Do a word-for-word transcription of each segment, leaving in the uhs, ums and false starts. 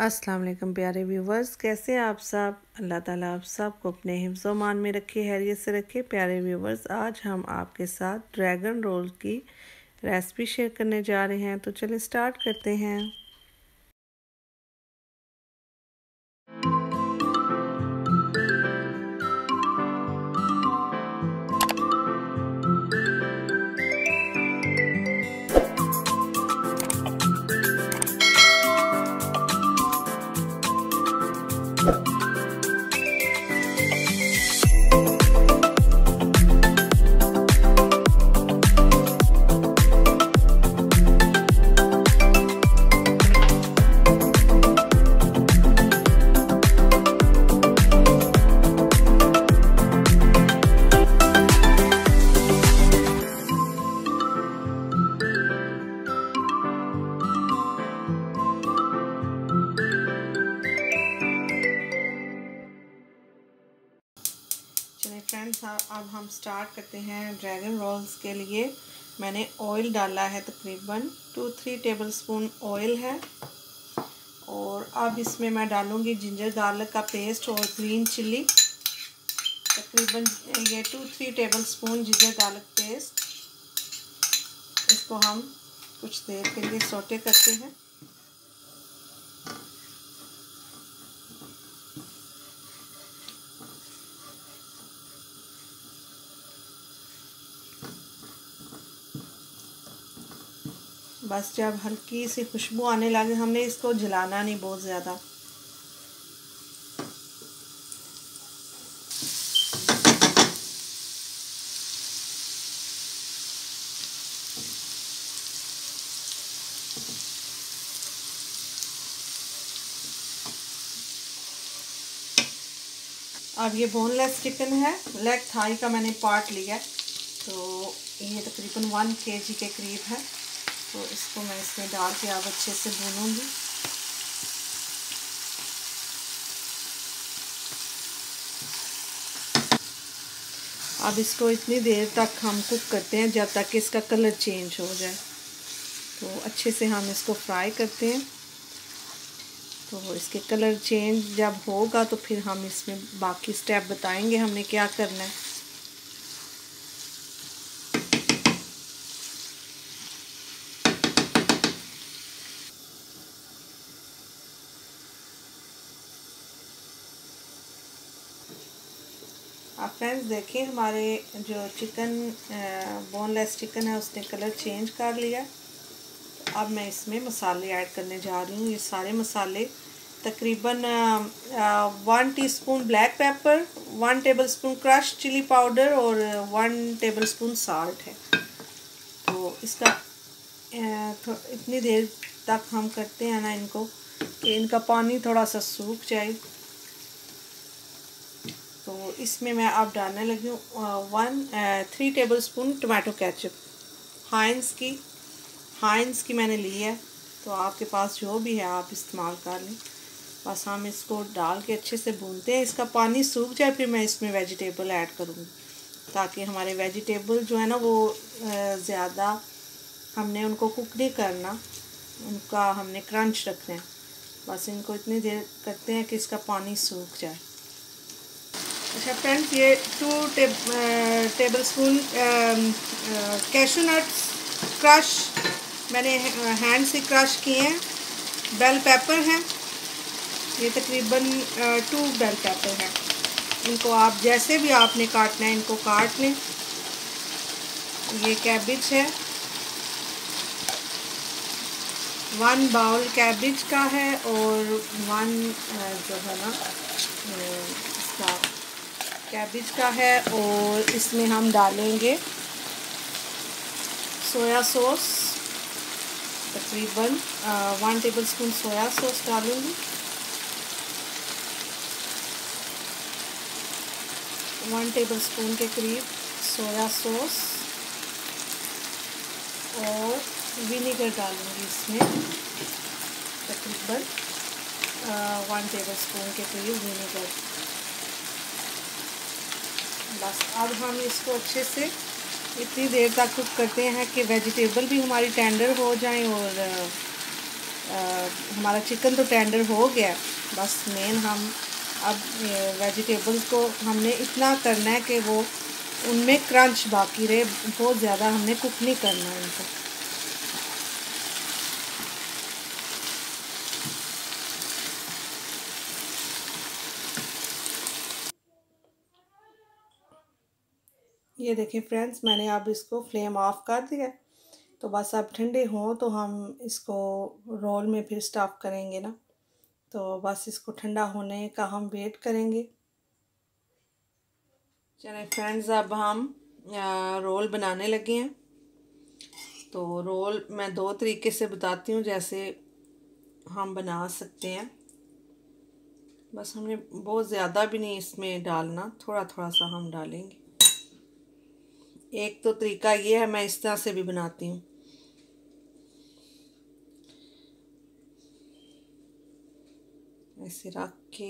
अस्सलाम वालेकुम प्यारे व्यूवर्स, कैसे हैं आप सब। अल्लाह ताला आप सबको अपने हिफ्ज़ मान में रखे, हैरियत से रखे। प्यारे व्यूवर्स, आज हम आपके साथ ड्रैगन रोल की रेसिपी शेयर करने जा रहे हैं, तो चलिए स्टार्ट करते हैं। चलिए फ्रेंड्स, अब हम स्टार्ट करते हैं। ड्रैगन रोल्स के लिए मैंने ऑयल डाला है, तकरीबन टू थ्री टेबलस्पून ऑयल है। और अब इसमें मैं डालूँगी जिंजर गार्लिक का पेस्ट और ग्रीन चिल्ली, तकरीबन ये two three tablespoon ginger garlic paste. इसको हम कुछ देर के लिए सौटे करते हैं। बस जब हल्की सी खुशबू आने लगे, हमने इसको जलाना नहीं बहुत ज़्यादा। अब ये बोनलेस चिकन है, लेग थाई का मैंने पार्ट लिया है, तो ये तकरीबन वन केजी के करीब है। तो इसको मैं इसमें डाल के अब अच्छे से भूनूंगी। अब इसको इतनी देर तक हम कुक करते हैं जब तक इसका कलर चेंज हो जाए। तो अच्छे से हम इसको फ्राई करते हैं। तो इसके कलर चेंज जब होगा तो फिर हम इसमें बाकी स्टेप बताएंगे हमने क्या करना है। आप फ्रेंड्स देखिए, हमारे जो चिकन बोनलेस चिकन है उसने कलर चेंज कर लिया। तो अब मैं इसमें मसाले ऐड करने जा रही हूँ। ये सारे मसाले तकरीबन one teaspoon black pepper, one tablespoon crush chilli powder और वन टेबलस्पून साल्ट है। तो इसका तो इतनी देर तक हम करते हैं ना इनको कि इनका पानी थोड़ा सा सूख जाए। तो इसमें मैं अब डालने लगी हूँ one three tablespoon tomato ketchup, Heinz की हाइंस की मैंने ली है। तो आपके पास जो भी है आप इस्तेमाल कर लें। बस हम इसको डाल के अच्छे से भूनते हैं। इसका पानी सूख जाए फिर मैं इसमें वेजिटेबल ऐड करूँगी, ताकि हमारे वेजिटेबल जो है ना वो ज़्यादा हमने उनको कुक नहीं करना, उनका हमने क्रंच रखना है। बस इनको इतनी देर करते हैं कि इसका पानी सूख जाए। अच्छा फ्रेंड्स, ये two tab tablespoon cashew nuts crush मैंने हैंड से क्रश किए हैं। बेल पेपर हैं, ये तकरीबन टू बेल पेपर हैं। इनको आप जैसे भी आपने काटना है इनको काट लें। ये कैबिज है, वन बाउल कैबिज का है और वन जो है ना इसका कैबिज का है। और इसमें हम डालेंगे सोया सॉस, तकरीबन वन टेबलस्पून सोया सॉस डालूंगी। वन टेबलस्पून के करीब सोया सॉस और विनेगर डालूंगी इसमें, तकरीबन वन टेबलस्पून के करीब विनेगर। बस अब हम इसको अच्छे से इतनी देर तक कुक करते हैं कि वेजिटेबल भी हमारी टेंडर हो जाएं और हमारा चिकन तो टेंडर हो गया, बस मेन हम अब वेजिटेबल्स को हमने इतना करना है कि वो उनमें क्रंच बाकी रहे, बहुत ज़्यादा हमने कुक नहीं करना इनको। ये देखिए फ्रेंड्स, मैंने अब इसको फ्लेम ऑफ कर दिया। तो बस अब ठंडे हों तो हम इसको रोल में फिर स्टफ़ करेंगे ना, तो बस इसको ठंडा होने का हम वेट करेंगे। चलिए फ्रेंड्स, अब हम रोल बनाने लगे हैं। तो रोल मैं दो तरीके से बताती हूँ जैसे हम बना सकते हैं। बस हमने बहुत ज़्यादा भी नहीं इसमें डालना, थोड़ा थोड़ा सा हम डालेंगे। एक तो तरीका ये है, मैं इस तरह से भी बनाती हूँ। ऐसे रख के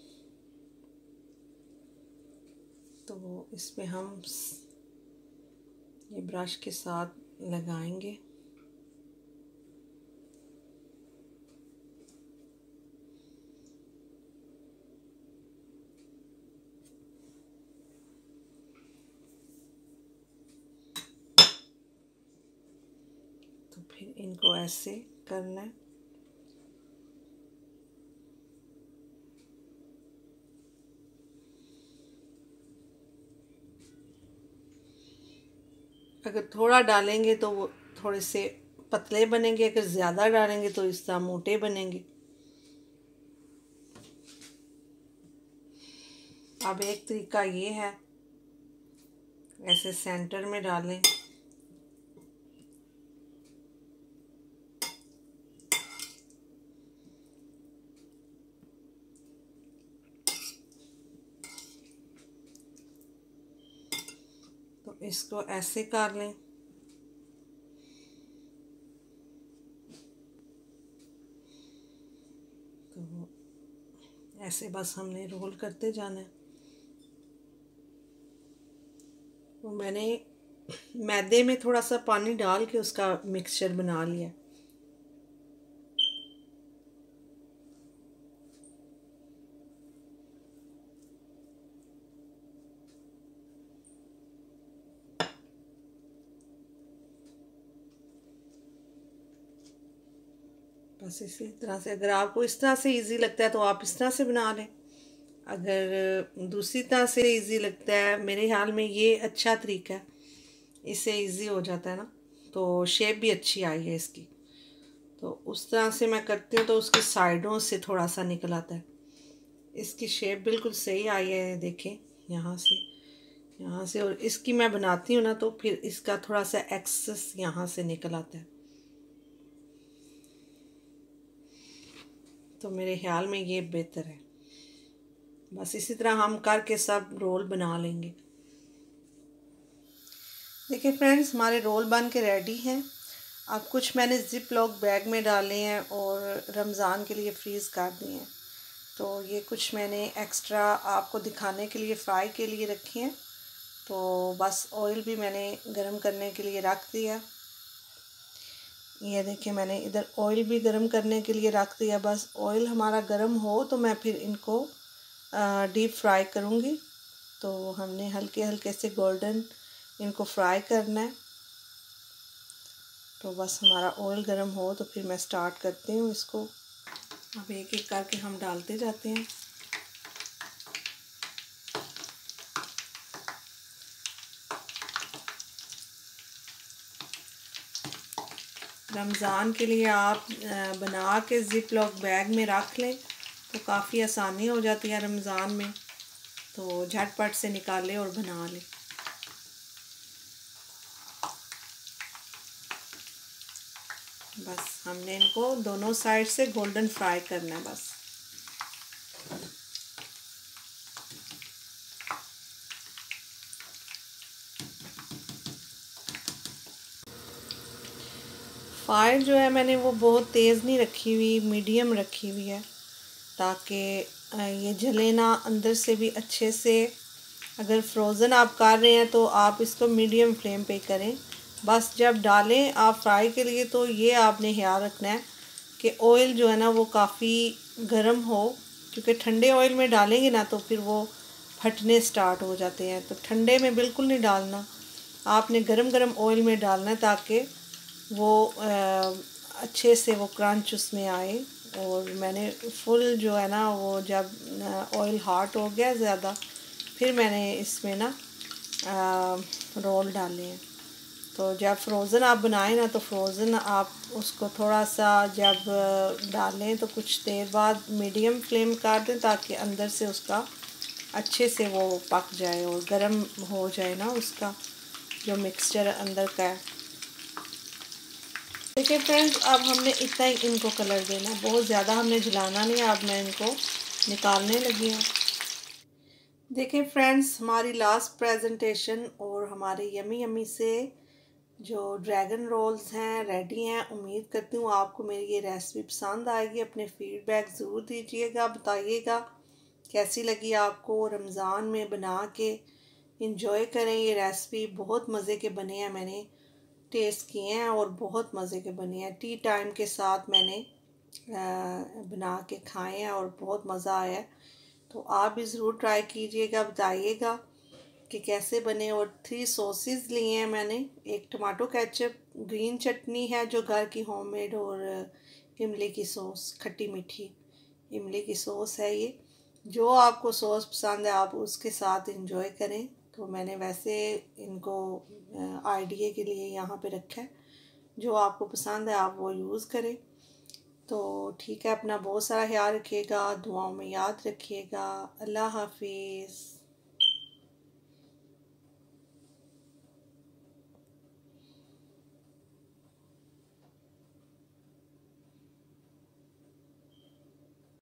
तो इस पे हम ये ब्रश के साथ लगाएंगे। तो फिर इनको ऐसे करना है। अगर थोड़ा डालेंगे तो वो थोड़े से पतले बनेंगे, अगर ज़्यादा डालेंगे तो इस तरह मोटे बनेंगे। अब एक तरीका ये है, ऐसे सेंटर में डालें। तो इसको ऐसे कर लें। तो ऐसे बस हमने रोल करते जाना है। तो मैंने मैदे में थोड़ा सा पानी डाल के उसका मिक्सचर बना लिया। बस इसी तरह से, अगर आपको इस तरह से इजी लगता है तो आप इस तरह से बना लें। अगर दूसरी तरह से इजी लगता है, मेरे ख्याल में ये अच्छा तरीका है, इससे इजी हो जाता है ना, तो शेप भी अच्छी आई है इसकी। तो उस तरह से मैं करती हूँ तो उसकी साइडों से थोड़ा सा निकल आता है। इसकी शेप बिल्कुल सही आई है, देखें यहाँ से यहाँ से, और इसकी मैं बनाती हूँ ना तो फिर इसका थोड़ा सा एक्सेस यहाँ से निकल आता है। तो मेरे ख्याल में ये बेहतर है। बस इसी तरह हम करके सब रोल बना लेंगे। देखिए फ्रेंड्स, हमारे रोल बन के रेडी हैं। अब कुछ मैंने ज़िप लॉक बैग में डाले हैं और रमज़ान के लिए फ्रीज़ कर दिए हैं। तो ये कुछ मैंने एक्स्ट्रा आपको दिखाने के लिए फ्राई के लिए रखे हैं। तो बस ऑयल भी मैंने गरम करने के लिए रख दिया। ये देखिए, मैंने इधर ऑयल भी गरम करने के लिए रख दिया। बस ऑयल हमारा गरम हो तो मैं फिर इनको डीप फ्राई करूँगी। तो हमने हल्के हल्के से गोल्डन इनको फ्राई करना है। तो बस हमारा ऑयल गरम हो तो फिर मैं स्टार्ट करती हूँ इसको। अब एक एक करके हम डालते जाते हैं। रमज़ान के लिए आप बना के ज़िप लॉक बैग में रख लें तो काफ़ी आसानी हो जाती है रमज़ान में। तो झटपट से निकालें और बना लें। बस हमने इनको दोनों साइड से गोल्डन फ्राई करना है बस। फायर जो है मैंने वो बहुत तेज़ नहीं रखी हुई, मीडियम रखी हुई है, ताकि ये जले ना अंदर से भी अच्छे से। अगर फ्रोज़न आप कर रहे हैं तो आप इसको मीडियम फ्लेम पे करें। बस जब डालें आप फ्राई के लिए तो ये आपने ख्याल रखना है कि ऑयल जो है ना वो काफ़ी गर्म हो, क्योंकि ठंडे ऑयल में डालेंगे ना तो फिर वो फटने स्टार्ट हो जाते हैं। तो ठंडे में बिल्कुल नहीं डालना, आपने गरम गरम ऑयल में डालना है ताकि वो अच्छे से वो क्रंच उसमें आए। और मैंने फुल जो है ना वो जब ऑयल हॉट हो गया ज़्यादा, फिर मैंने इसमें ना रोल डाले हैं। तो जब फ्रोज़न आप बनाएं ना तो फ्रोज़न आप उसको थोड़ा सा जब डालें तो कुछ देर बाद मीडियम फ्लेम कर दें ताकि अंदर से उसका अच्छे से वो पक जाए और गर्म हो जाए ना उसका जो मिक्सचर अंदर का है। देखिए फ्रेंड्स, अब हमने इतना ही इनको कलर देना, बहुत ज़्यादा हमने जलाना नहीं। अब मैं इनको निकालने लगी हूँ। देखिए फ्रेंड्स, हमारी लास्ट प्रेजेंटेशन और हमारे यमी यमी से जो ड्रैगन रोल्स हैं रेडी हैं। उम्मीद करती हूँ आपको मेरी ये रेसिपी पसंद आएगी। अपने फीडबैक ज़रूर दीजिएगा, बताइएगा कैसी लगी आपको। रमज़ान में बना के इंजॉय करें ये रेसिपी, बहुत मज़े के बने हैं, मैंने टेस्ट किए हैं और बहुत मज़े के बने हैं। टी टाइम के साथ मैंने बना के खाए हैं और बहुत मज़ा आया है। तो आप भी ज़रूर ट्राई कीजिएगा, बताइएगा कि कैसे बने। और थ्री सॉसेस लिए हैं मैंने, एक टमाटो केचप, ग्रीन चटनी है जो घर की होममेड, और इमली की सॉस, खट्टी मीठी इमली की सॉस है ये। जो आपको सॉस पसंद है आप उसके साथ इंजॉय करें। तो मैंने वैसे इनको आइडिया के लिए यहाँ पे रखा है, जो आपको पसंद है आप वो यूज़ करें। तो ठीक है, अपना बहुत सारा ख्याल रखिएगा, दुआओं में याद रखिएगा। अल्लाह हाफिज़।